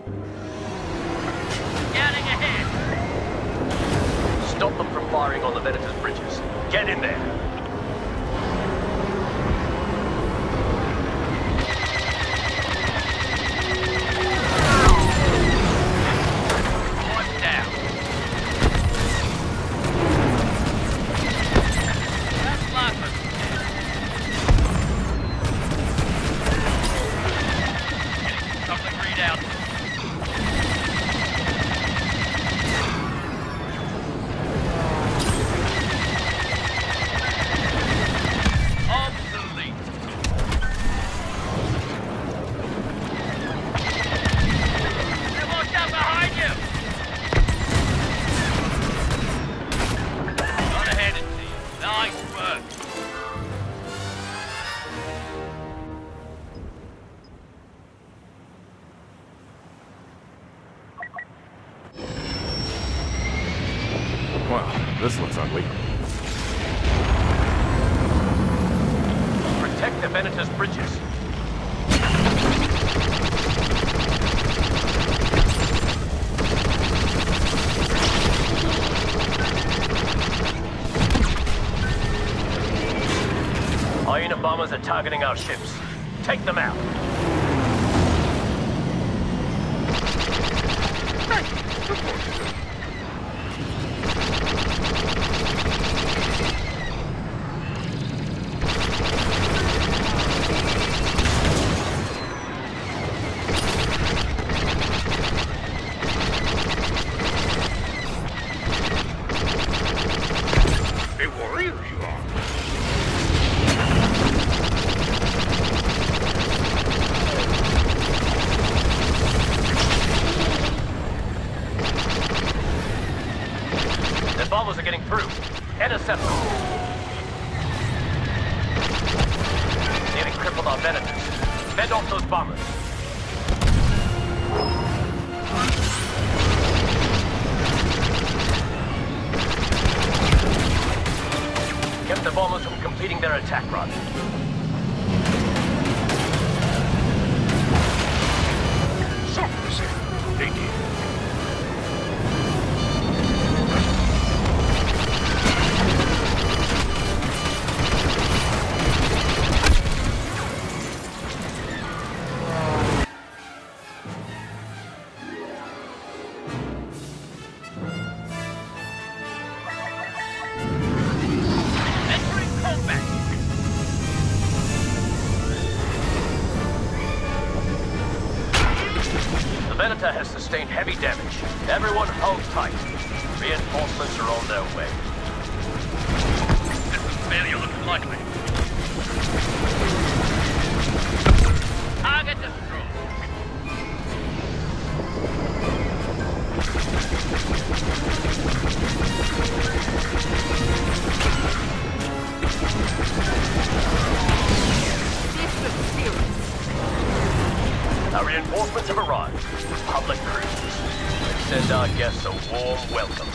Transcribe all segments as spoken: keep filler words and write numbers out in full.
Scanning ahead. Stop them from firing on the Venator's bridges. Get in there. This looks ugly. Protect the Venator's bridges. Hyena bombers are targeting our ships. Take them out. Bombers are getting through. Intercept them. Nearly crippled our Venators. Fend off those bombers. Kept the bombers from completing their attack run. Softly, they did. Venator has sustained heavy damage. Everyone hold tight. Reinforcements are on their way. This is failure looking likely. Target destroyed. This looks serious. Our reinforcements have arrived. Public cruisers. Let's send our guests a warm welcome.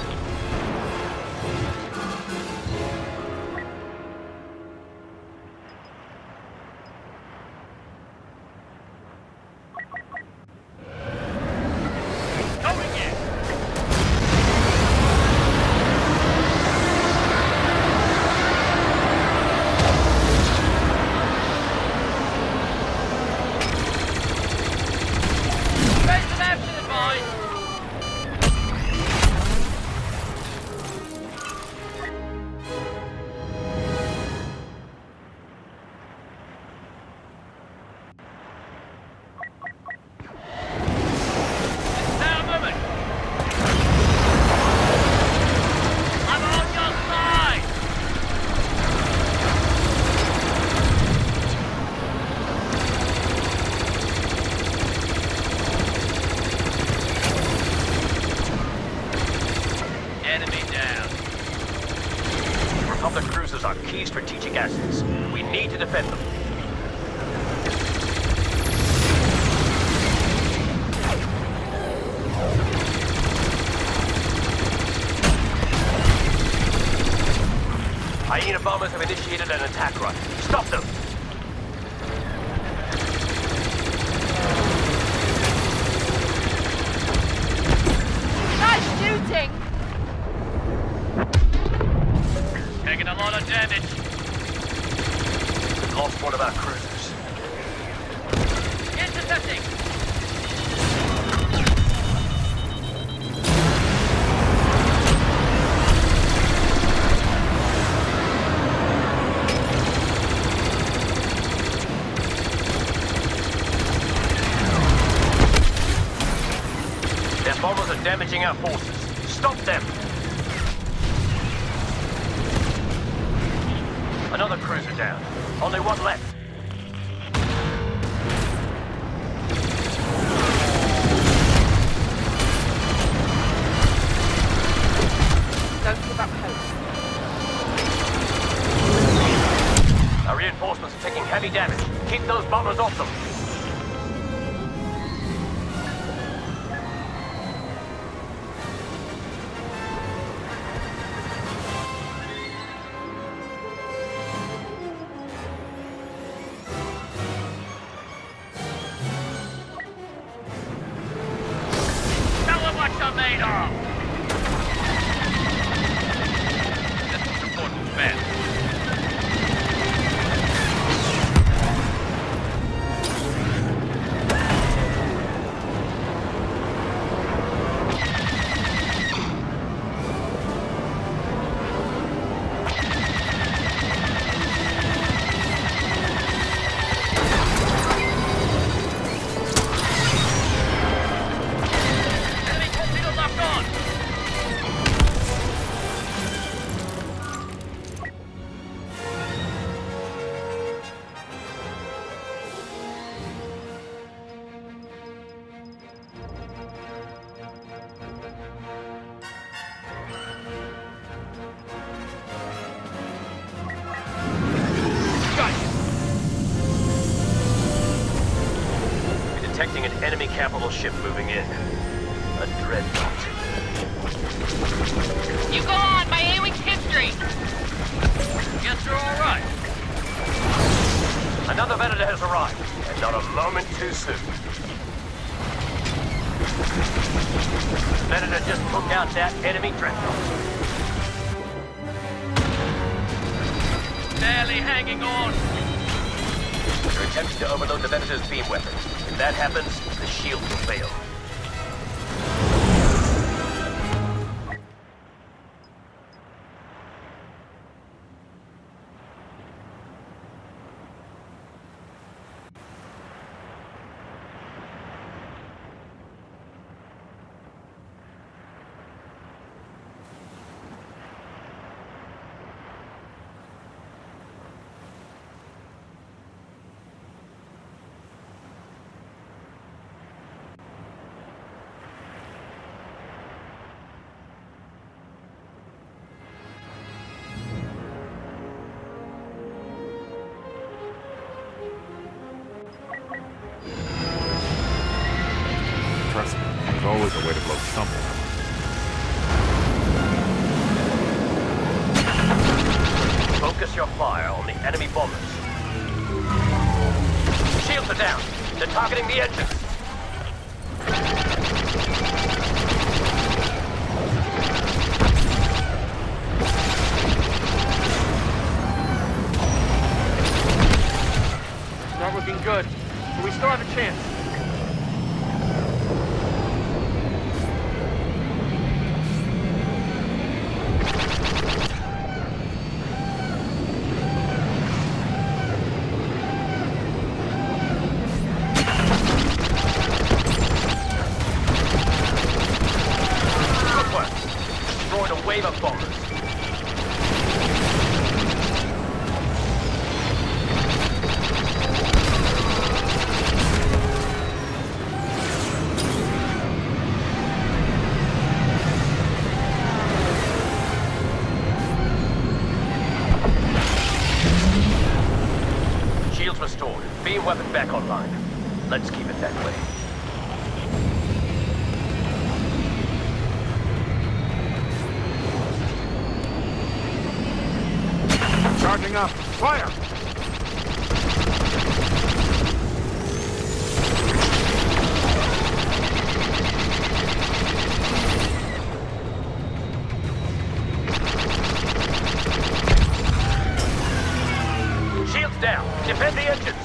Republic cruisers are key strategic assets. We need to defend them. Hyena bombers have initiated an attack run. Stop them! cruisers. Intercepting! Their bombers are damaging our forces. Stop them! Another cruiser down. Only one left. Don't give up hope. Our reinforcements are taking heavy damage. Keep those bombers off them. Tell them what you're made of! This support was bad. Enemy torpedo locked on! Got you! We're detecting an enemy capital ship moving in. A dreadnought. You go on, my A-Wing's history! Guess you're all right. Another Venator has arrived, and not a moment too soon. Venator just took out that enemy dreadnought. Barely hanging on. They're attempting to overload the Venator's beam weapon. If that happens, the shield will fail. Trust me, there's always a way to blow something up. Focus your fire on the enemy bombers. Shields are down. They're targeting the engines. Not looking good, but we still have a chance. Good work. Destroyed a wave of bombers. Shields restored. Beam weapon back online. Let's keep it that way. Charging up! Fire! Shields down. Defend the engine.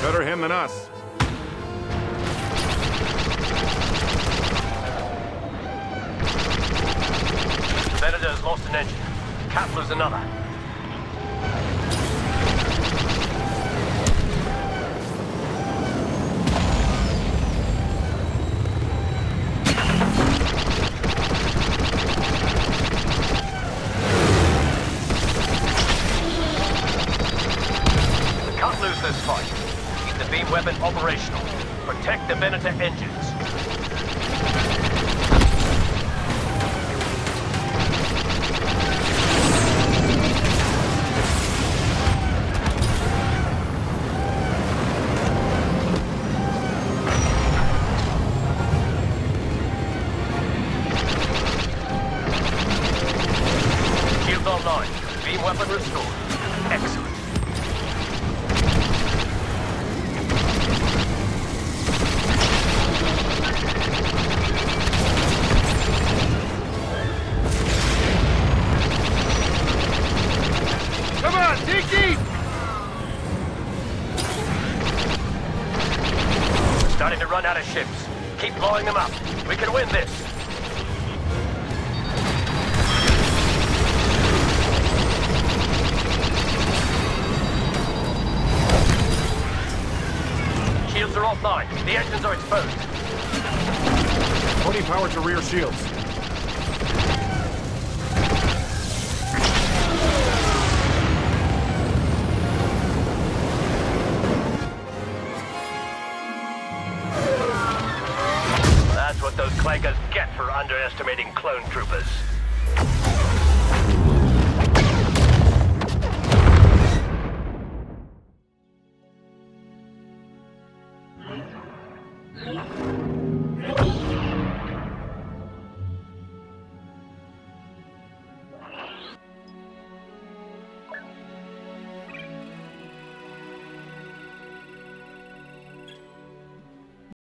Better him than us. Venator's lost an engine. Kepler's another. Can't lose this fight. Keep the beam weapon operational. Protect the Venator engines. Shields online. Beam weapon restored. Excellent. Come on, dig deep! Starting to run out of ships. Keep blowing them up. We can win this. Shields are offline. The engines are exposed. Putting power to rear shields. That's what those clankers get for underestimating clone troopers. Yeah.